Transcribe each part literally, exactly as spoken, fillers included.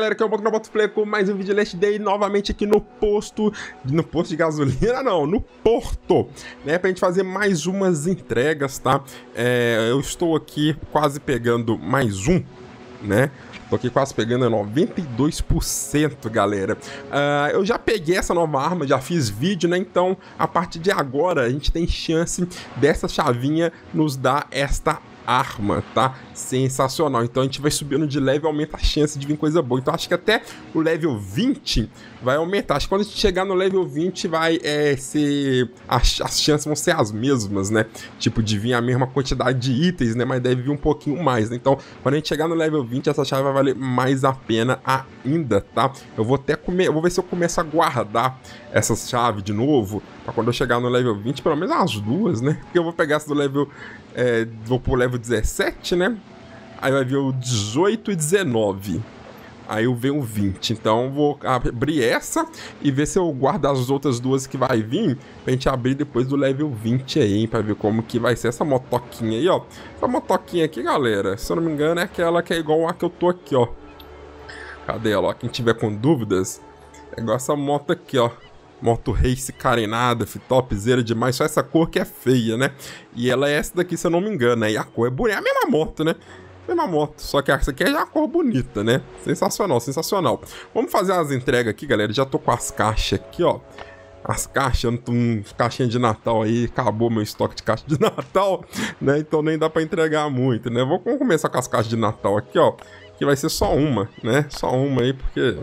galera, que é o Boto Boto Play com mais um vídeo Last Day, novamente aqui no posto, no posto de gasolina não, no porto, né, pra gente fazer mais umas entregas, tá? É, eu estou aqui quase pegando mais um, né? Tô aqui quase pegando noventa e dois por cento, galera. Uh, eu já peguei essa nova arma, já fiz vídeo, né? Então, a partir de agora, a gente tem chance dessa chavinha nos dar esta arma, tá? Sensacional. Então a gente vai subindo de level, aumenta a chance de vir coisa boa. Então acho que até o level vinte vai aumentar. Acho que quando a gente chegar no level vinte vai é, ser... As, as chances vão ser as mesmas, né? Tipo, de vir a mesma quantidade de itens, né? Mas deve vir um pouquinho mais, né? Então, quando a gente chegar no level vinte, essa chave vai valer mais a pena ainda, tá? Eu vou até comer... Eu vou ver se eu começo a guardar essas chaves de novo, pra quando eu chegar no level vinte, pelo menos as duas, né? Porque eu vou pegar essa do level... É, vou pro level dezessete, né? Aí vai vir o dezoito e dezenove. Aí eu venho o vinte. Então vou abrir essa e ver se eu guardo as outras duas que vai vir pra gente abrir depois do level vinte aí, hein? Pra ver como que vai ser essa motoquinha aí, ó. Essa motoquinha aqui, galera, se eu não me engano, é aquela que é igual a que eu tô aqui, ó. Cadê ela? Ó, quem tiver com dúvidas, é igual essa moto aqui, ó. Moto race carenada, topzera demais, só essa cor que é feia, né? E ela é essa daqui, se eu não me engano, né? E a cor é bonita, é a mesma moto, né? Mesma moto, só que essa aqui é já a cor bonita, né? Sensacional, sensacional. Vamos fazer as entregas aqui, galera. Já tô com as caixas aqui, ó. As caixas, eu não tô um caixinha de Natal aí, acabou meu estoque de caixa de Natal, né? Então nem dá pra entregar muito, né? Vou começar com as caixas de Natal aqui, ó. Que vai ser só uma, né? Só uma aí, porque...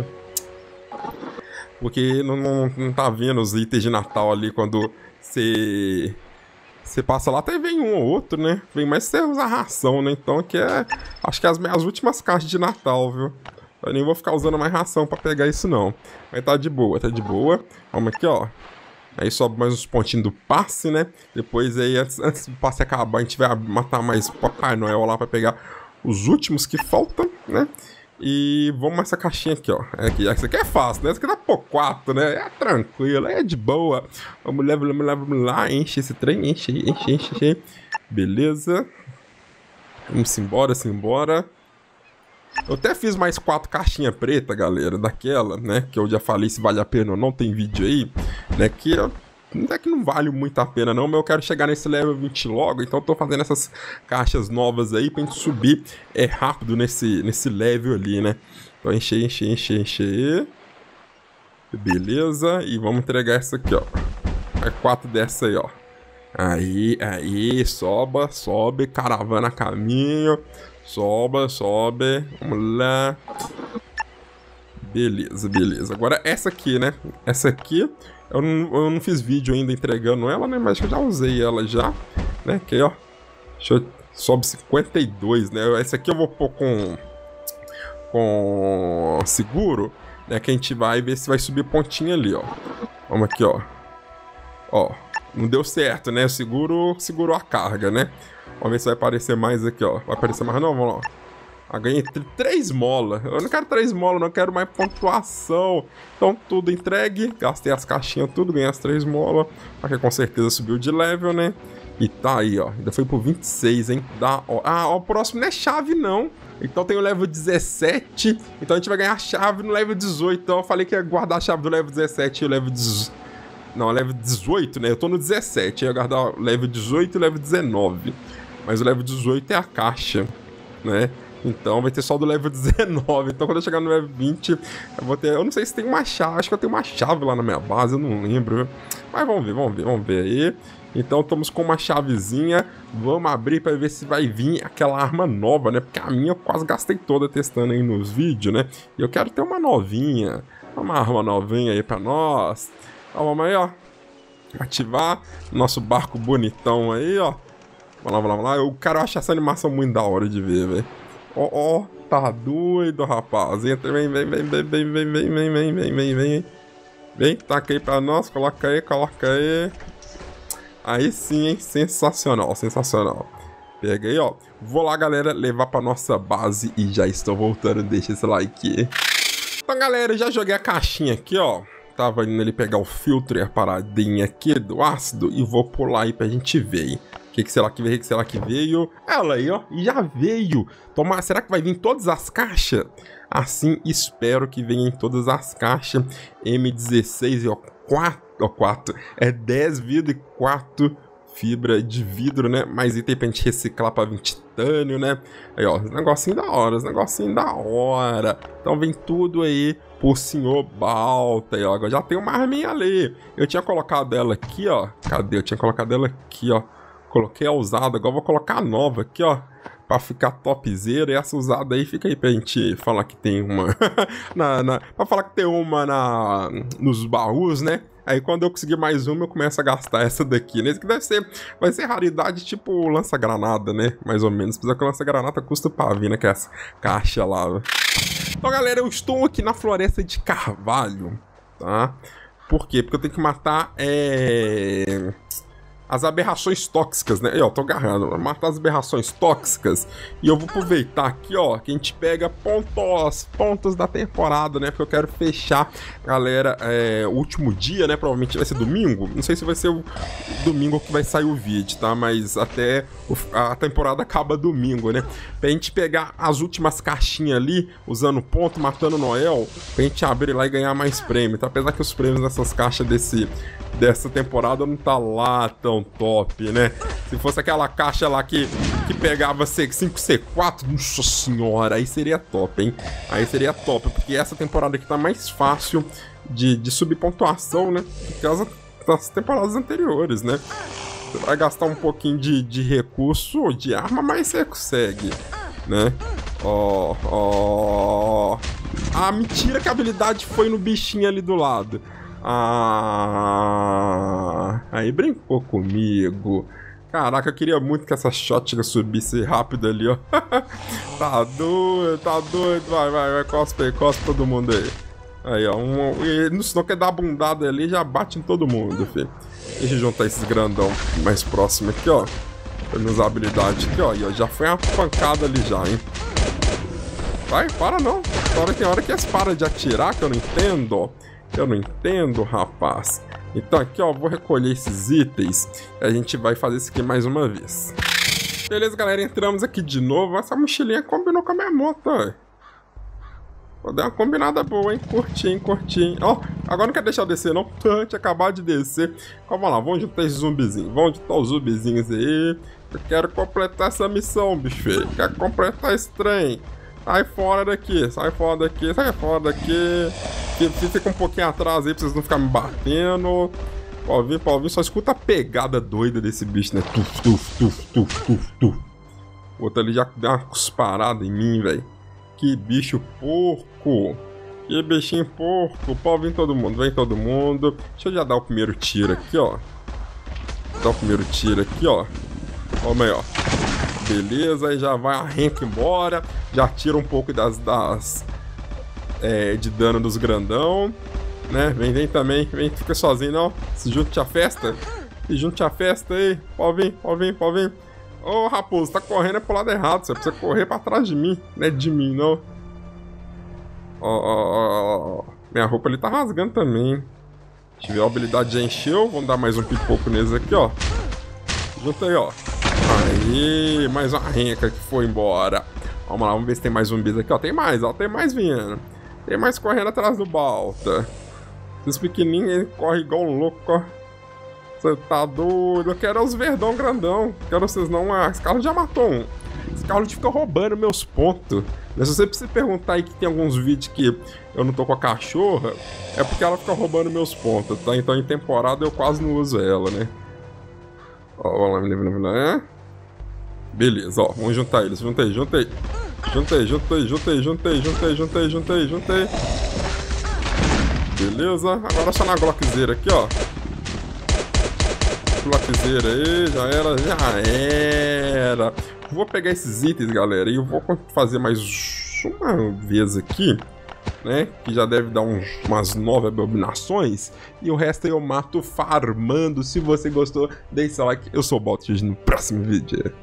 Porque não, não, não tá vendo os itens de Natal ali quando você... Você passa lá, até vem um ou outro, né? Vem mais você usa ração, né? Então aqui é... Acho que é as minhas últimas caixas de Natal, viu? Eu nem vou ficar usando mais ração pra pegar isso, não. Mas tá de boa, tá de boa. Vamos aqui, ó. Aí sobe mais uns pontinhos do passe, né? Depois aí, antes, antes do passe acabar, a gente vai matar mais Papai Noel lá pra pegar os últimos que faltam, né? E vamos essa caixinha aqui, ó. Aqui, essa aqui é fácil, né? Essa aqui dá por quatro, né? É tranquilo, é de boa. Vamos lá, vamos lá, vamos lá. Enche esse trem, enche, enche, enche, enche. Beleza. Vamos embora, embora. Eu até fiz mais quatro caixinhas preta, galera, daquela, né? Que eu já falei se vale a pena ou não, tem vídeo aí, né? Que eu... Não é que não vale muito a pena não, mas eu quero chegar nesse level vinte logo, então eu tô fazendo essas caixas novas aí pra gente subir é, rápido nesse, nesse level ali, né? Então encher, encher, encher, encher. Beleza, e vamos entregar essa aqui, ó. É quatro dessa aí, ó. Aí, aí, sobe, sobe, caravana a caminho. Sobe, sobe, vamos lá. Beleza, beleza. Agora essa aqui, né? Essa aqui... Eu não, eu não fiz vídeo ainda entregando ela, né? Mas eu já usei ela já, né? Aqui, ó. Deixa eu... Sobe cinquenta e dois, né? Essa aqui eu vou pôr com... Com... Seguro, né? Que a gente vai ver se vai subir pontinho ali, ó. Vamos aqui, ó. Ó. Não deu certo, né? O seguro... Segurou a carga, né? Vamos ver se vai aparecer mais aqui, ó. Vai aparecer mais não? Vamos lá. Ah, ganhei três molas. Eu não quero três molas, não quero mais pontuação. Então, tudo entregue. Gastei as caixinhas, tudo. Ganhei as três molas. Aqui com certeza subiu de level, né? E tá aí, ó. Ainda foi pro vinte e seis, hein? Dá, ó. Ah, ó, o próximo não é chave, não. Então tem o level dezessete. Então a gente vai ganhar a chave no level dezoito. Então eu falei que ia guardar a chave do level dezessete e o level dezoito. Não, level dezoito, né? Eu tô no dezessete. Eu ia guardar o level dezoito e o level dezenove. Mas o level dezoito é a caixa, né? Então vai ter só do level dezenove. Então quando eu chegar no level vinte, eu vou ter... Eu não sei se tem uma chave. Acho que eu tenho uma chave lá na minha base, eu não lembro. Mas vamos ver, vamos ver, vamos ver aí. Então estamos com uma chavezinha. Vamos abrir para ver se vai vir aquela arma nova, né? Porque a minha eu quase gastei toda testando aí nos vídeos, né? E eu quero ter uma novinha. Uma arma novinha aí para nós. Então vamos aí, ó. Ativar nosso barco bonitão aí, ó. Vamos lá, vamos lá, vamos lá. O cara acha essa animação muito da hora de ver, velho. Ó, ó, tá doido, rapaz. Entra, vem, vem, vem, vem, vem, vem, vem, vem, vem, vem, vem, vem. Vem, taca aí pra nós, coloca aí, coloca aí. Aí sim, hein? Sensacional, sensacional. Pega aí, ó. Vou lá, galera, levar pra nossa base e já estou voltando. Deixa esse like. Então, galera, já joguei a caixinha aqui, ó. Tava indo ali pegar o filtro e a paradinha aqui do ácido e vou pular aí pra gente ver, hein? O que, que será que veio? O que será que veio? Ela aí, ó. Já veio. Tomar, será que vai vir todas as caixas? Assim espero que venha em todas as caixas. M dezesseis e ó, quatro, ó, quatro, é dez vidro e quatro fibra de vidro, né? Mais item pra gente reciclar pra vir titânio, né? Aí, ó, os negocinho da hora, os negocinho da hora. Então vem tudo aí pro senhor Balta. Aí, ó, agora já tem uma arminha ali. Eu tinha colocado ela aqui, ó. Cadê? Eu tinha colocado ela aqui, ó. Coloquei a usada, agora vou colocar a nova aqui, ó. Pra ficar topzera. E essa usada aí fica aí pra gente falar que tem uma... na, na, pra falar que tem uma na, nos baús, né? Aí quando eu conseguir mais uma, eu começo a gastar essa daqui, né? Isso que deve ser... Vai ser raridade tipo lança-granada, né? Mais ou menos. Apesar que lança-granada custa pra vir, né? Que é essa caixa lá. Então, galera, eu estou aqui na Floresta de Carvalho, tá? Por quê? Porque eu tenho que matar, é... as aberrações tóxicas, né? Eu tô agarrando, matar as aberrações tóxicas. E eu vou aproveitar aqui, ó, que a gente pega pontos, pontos da temporada, né? Porque eu quero fechar, galera, é, o último dia, né? Provavelmente vai ser domingo. Não sei se vai ser o domingo que vai sair o vídeo, tá? Mas até o, a temporada acaba domingo, né? Pra gente pegar as últimas caixinhas ali, usando ponto, matando o Noel, pra gente abrir lá e ganhar mais prêmio, tá? Apesar que os prêmios dessas caixas desse... dessa temporada não tá lá tão top, né? Se fosse aquela caixa lá que, que pegava cinco C quatro, nossa senhora, aí seria top, hein? Aí seria top, porque essa temporada aqui tá mais fácil de, de subir pontuação, né? Do que as, das temporadas anteriores, né? Você vai gastar um pouquinho de, de recurso, de arma, mas você consegue, né? Ó, ó... Ah, mentira que a habilidade foi no bichinho ali do lado. Ah, aí brincou comigo. Caraca, eu queria muito que essa shotgun subisse rápido ali, ó. Tá doido, tá doido. Vai, vai, vai, cospe, cospe todo mundo aí. Aí, ó. Um, e no senão quer dar bundada ali, já bate em todo mundo, filho. Deixa eu juntar esses grandão mais próximo aqui, ó. Pra me usar a habilidade aqui, ó. E ó, já foi uma pancada ali já, hein. Vai, para não. Agora tem hora que eles param de atirar, que eu não entendo, ó. Eu não entendo, rapaz. Então aqui, ó, vou recolher esses itens e a gente vai fazer isso aqui mais uma vez. Beleza, galera, entramos aqui de novo. Essa mochilinha combinou com a minha moto, ó. Vou dar uma combinada boa, hein? Curtinho, curtinho. Ó, agora não quer deixar eu descer, não? Tinha acabado de descer. Calma lá, vamos juntar esses zumbizinhos. Vamos juntar os zumbizinhos aí. Eu quero completar essa missão, bicho feio. Quero completar esse trem. Sai fora daqui, sai fora daqui, sai fora daqui. Fica um pouquinho atrás aí pra vocês não ficarem me batendo. Pode vir, pode vir. Só escuta a pegada doida desse bicho, né? Tuf, tuf, tuf, tuf, tuf, tuf. O outro ali já deu uma cusparada em mim, velho. Que bicho porco. Que bichinho porco. Pode vir todo mundo, vem todo mundo. Deixa eu já dar o primeiro tiro aqui, ó. Vou dar o primeiro tiro aqui, ó. Vamos aí, ó. Beleza, aí já vai, arranca embora. Já tira um pouco das... das é, de dano dos grandão, né? Vem, vem também. Vem, fica sozinho, não. Se junte à festa. Se junte à festa aí. Pode vir, pode vir, pode vir. Ô, oh, raposo, tá correndo pro lado errado. Você precisa correr pra trás de mim. Não é de mim, não. Ó, ó, ó. Minha roupa ali tá rasgando também. Tive a habilidade já encheu. Vamos dar mais um pipoco neles aqui, ó. Junta aí, ó. Aí, mais uma renca que foi embora. Vamos lá, vamos ver se tem mais zumbis aqui, ó. Tem mais, ó. Tem mais vindo. Tem mais correndo atrás do Balta. Esses pequenininhos, ele corre igual um louco, ó. Você tá doido? Eu quero os verdão grandão. Quero vocês não. Ah, esse carro já matou um. Esse carro fica roubando meus pontos. Mas se você precisa perguntar aí que tem alguns vídeos que eu não tô com a cachorra, é porque ela fica roubando meus pontos, tá? Então em temporada eu quase não uso ela, né? Ó, vamos lá, beleza, ó. Vamos juntar eles. Juntei, juntei. Juntei, juntei, juntei, juntei, juntei, juntei, juntei, juntei. Beleza. Agora só na Glockzeira aqui, ó. Glockzeira aí, já era, já era. Vou pegar esses itens, galera, e eu vou fazer mais uma vez aqui, né? Que já deve dar uns, umas nove abominações. E o resto eu mato farmando. Se você gostou, deixe seu like. Eu sou o Balta, no próximo vídeo.